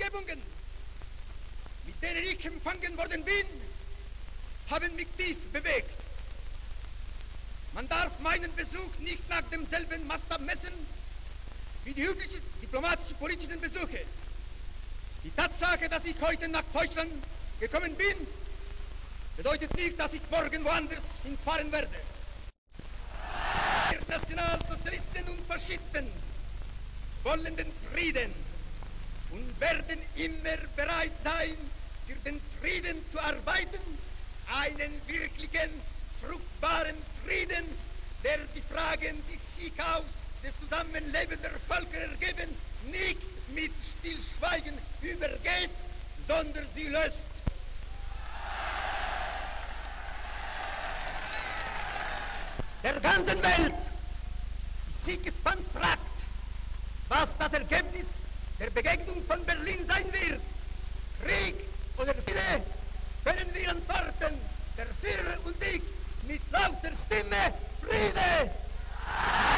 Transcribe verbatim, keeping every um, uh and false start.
Kundgebungen, mit denen ich empfangen worden bin, haben mich tief bewegt. Man darf meinen Besuch nicht nach demselben Maßstab messen wie die üblichen diplomatischen politischen Besuche. Die Tatsache, dass ich heute nach Deutschland gekommen bin, bedeutet nicht, dass ich morgen woanders hinfahren werde. Die Nationalsozialisten und Faschisten wollen den Frieden und werden immer bereit sein, für den Frieden zu arbeiten, einen wirklichen, fruchtbaren Frieden, der die Fragen, die sich aus des Zusammenlebens der Völker ergeben, nicht mit Stillschweigen übergeht, sondern sie löst. Der ganzen Welt, die sich gespannt fragt, was das Ergebnis der Begegnung von Berlin sein wird. Krieg oder Friede, können wir antworten, der Führer und ich, mit lauter Stimme, Friede!